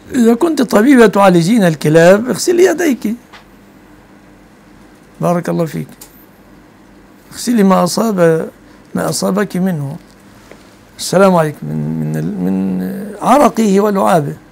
إذا كنت طبيبة تعالجين الكلاب اغسلي يديك، بارك الله فيك، اغسلي ما أصابك منه. السلام عليكم. من عرقه ولعابه.